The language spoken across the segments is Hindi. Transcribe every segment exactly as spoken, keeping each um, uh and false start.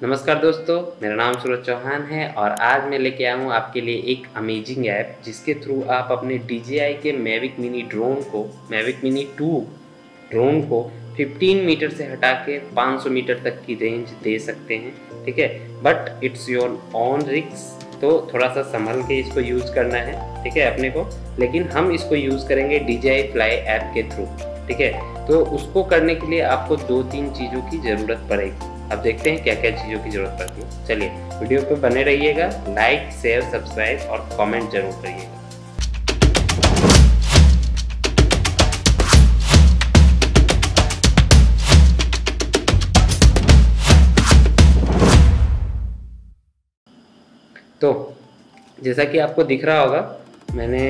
नमस्कार दोस्तों, मेरा नाम सूरज चौहान है और आज मैं लेके आया हूँ आपके लिए एक अमेजिंग ऐप जिसके थ्रू आप अपने डी जे आई के मैविक मिनी ड्रोन को मैविक मिनी टू ड्रोन को पंद्रह मीटर से हटा के पाँच सौ मीटर तक की रेंज दे सकते हैं। ठीक है, but it's your own risk, तो थोड़ा सा संभल के इसको यूज़ करना है। ठीक है, अपने को, लेकिन हम इसको यूज़ करेंगे D J I fly app के थ्रू। ठीक है, तो उसको करने के लिए आपको दो तीन चीज़ों की ज़रूरत पड़ेगी। अब देखते हैं क्या क्या चीज़ों की ज़रूरत पड़ती है। चलिए वीडियो पे बने रहिएगा, लाइक शेयर सब्सक्राइब और कमेंट जरूर करिएगा। तो जैसा कि आपको दिख रहा होगा, मैंने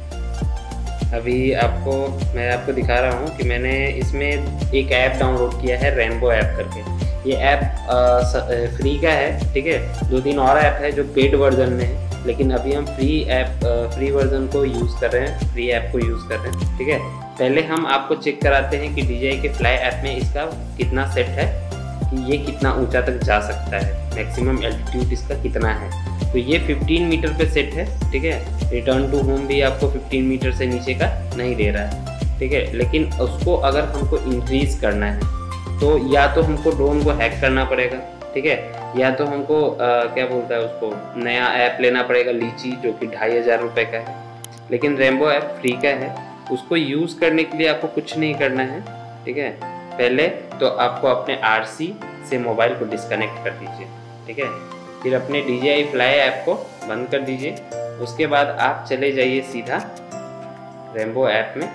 अभी आपको मैं आपको दिखा रहा हूँ कि मैंने इसमें एक ऐप डाउनलोड किया है, रेनबो ऐप करके। ये ऐप फ्री का है। ठीक है, दो तीन और ऐप है जो पेड वर्जन में है, लेकिन अभी हम फ्री ऐप फ्री वर्जन को यूज़ कर रहे हैं, फ्री ऐप को यूज़ कर रहे हैं। ठीक है, पहले हम आपको चेक कराते हैं कि डी जे आई के फ्लाई ऐप में इसका कितना सेट है, कि ये कितना ऊंचा तक जा सकता है, मैक्सिमम एल्टीट्यूड इसका कितना है। तो ये पंद्रह मीटर पे सेट है। ठीक है, रिटर्न टू होम भी आपको पंद्रह मीटर से नीचे का नहीं दे रहा है। ठीक है, लेकिन उसको अगर हमको इंक्रीज़ करना है तो या तो हमको ड्रोन को हैक करना पड़ेगा। ठीक है, या तो हमको आ, क्या बोलता है उसको नया ऐप लेना पड़ेगा, लीची, जो कि ढाई हज़ार रुपये का है। लेकिन रेनबो ऐप फ्री का है, उसको यूज़ करने के लिए आपको कुछ नहीं करना है। ठीक है, पहले तो आपको अपने आर सी से मोबाइल को डिस्कनेक्ट कर दीजिए। ठीक है, फिर अपने D J I fly app को बंद कर दीजिए। उसके बाद आप चले जाइए सीधा रेनबो ऐप में,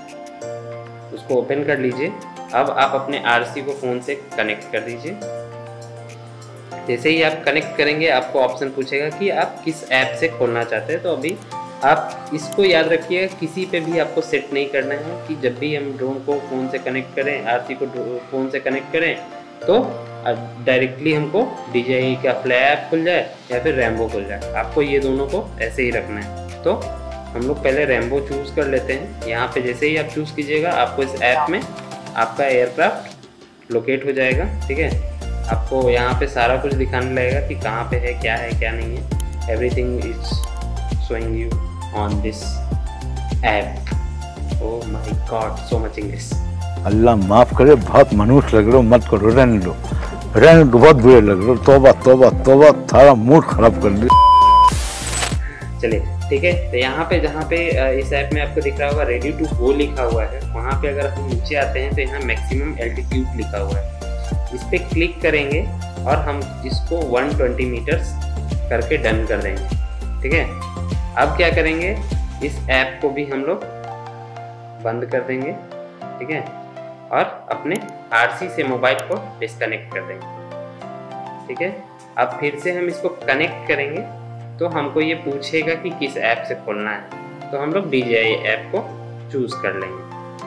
उसको ओपन कर लीजिए। अब आप अपने आर सी को फ़ोन से कनेक्ट कर दीजिए। जैसे ही आप कनेक्ट करेंगे आपको ऑप्शन पूछेगा कि आप किस ऐप से खोलना चाहते हैं। तो अभी आप इसको याद रखिएगा, किसी पे भी आपको सेट नहीं करना है कि जब भी हम ड्रोन को फ़ोन से कनेक्ट करें, आर सी को फ़ोन से कनेक्ट करें, तो डायरेक्टली हमको डी जे आई का फ्लाई ऐप खुल जाए या फिर रेनबो खुल जाए। आपको ये दोनों को ऐसे ही रखना है। तो हम लोग पहले रेनबो चूज़ कर लेते हैं। यहाँ पे जैसे ही आप चूज़ कीजिएगा, आपको इस ऐप में आपका एयरक्राफ्ट लोकेट हो जाएगा। ठीक है, आपको यहाँ पे सारा कुछ दिखाने लगेगा कि कहाँ पे है, क्या है, क्या नहीं है। Everything is showing you on this app. Oh my god, so much English. Allah माफ करे, बहुत मनुष्य लग रहे हो, मत करो, रहने दो, रहने दो, बहुत बुरे लग रहे हो। तौबा तौबा तौबा, सारा मूड खराब कर दिया। चलिए ठीक है, तो यहाँ पे जहाँ पे इस ऐप में आपको दिख रहा होगा रेडी टू गो लिखा हुआ है, वहाँ पे अगर हम नीचे आते हैं तो यहाँ मैक्सिमम एल्टीट्यूड लिखा हुआ है। इस पर क्लिक करेंगे और हम इसको एक सौ बीस मीटर्स करके डन कर देंगे। ठीक है, अब क्या करेंगे, इस ऐप को भी हम लोग बंद कर देंगे। ठीक है, और अपने आर सी से मोबाइल को डिस्कनेक्ट कर देंगे। ठीक है, अब फिर से हम इसको कनेक्ट करेंगे तो हमको ये पूछेगा कि किस ऐप से खोलना है, तो हम लोग डी जे आई ऐप को चूज कर लेंगे।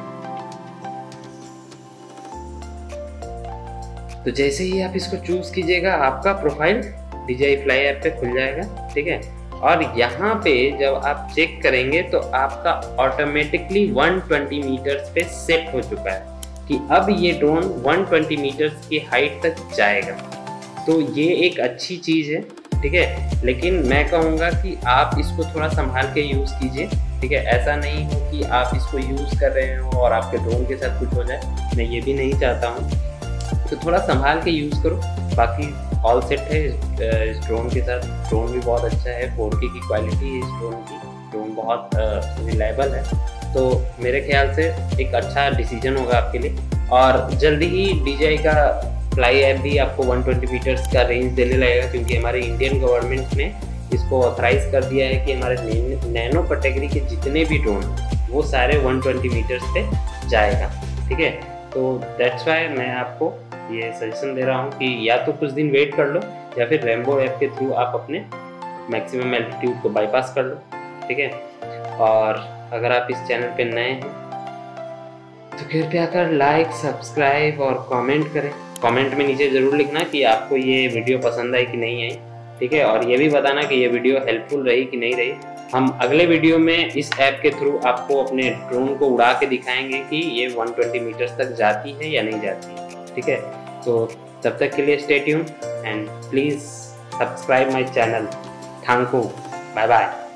तो जैसे ही आप इसको चूज कीजिएगा, आपका profile D J I fly app पे खुल जाएगा। ठीक है, और यहाँ पे जब आप चेक करेंगे तो आपका ऑटोमेटिकली एक सौ बीस मीटर्स पे सेट हो चुका है कि अब ये ड्रोन एक सौ बीस मीटर्स की हाइट तक जाएगा। तो ये एक अच्छी चीज़ है। ठीक है, लेकिन मैं कहूँगा कि आप इसको थोड़ा संभाल के यूज़ कीजिए। ठीक है, ऐसा नहीं हो कि आप इसको यूज़ कर रहे हो और आपके ड्रोन के साथ कुछ हो जाए, मैं ये भी नहीं चाहता हूँ। तो थोड़ा संभाल के यूज़ करो। बाकी ऑल सेट है इस ड्रोन के साथ। ड्रोन भी बहुत अच्छा है, फोर के की क्वालिटी है इस ड्रोन की, ड्रोन बहुत रिलायबल है। तो मेरे ख्याल से एक अच्छा डिसीजन होगा आपके लिए। और जल्दी ही डी जे आई का फ्लाई ऐप भी आपको एक सौ बीस मीटर्स का रेंज देने लगेगा, क्योंकि हमारे इंडियन गवर्नमेंट ने इसको ऑथराइज कर दिया है कि हमारे नैनो कैटेगरी के जितने भी ड्रोन वो सारे एक सौ बीस मीटर्स पे जाएगा। ठीक है, तो दैट्स वाई मैं आपको ये सजेशन दे रहा हूँ कि या तो कुछ दिन वेट कर लो या फिर रेनबो ऐप के थ्रू आप अपने मैक्सिमम एल्टीट्यूड को बाईपास कर लो। ठीक है, और अगर आप इस चैनल पे नए हैं तो कृपया कर लाइक सब्सक्राइब और कमेंट करें। कमेंट में नीचे ज़रूर लिखना कि आपको ये वीडियो पसंद आई कि नहीं आई। ठीक है, और ये भी बताना कि ये वीडियो हेल्पफुल रही कि नहीं रही। हम अगले वीडियो में इस ऐप के थ्रू आपको अपने ड्रोन को उड़ा के दिखाएंगे कि ये एक सौ बीस मीटर्स तक जाती है या नहीं जाती है। ठीक है, तो तब तक के लिए stay tune and please subscribe my channel. Thank you. Bye bye.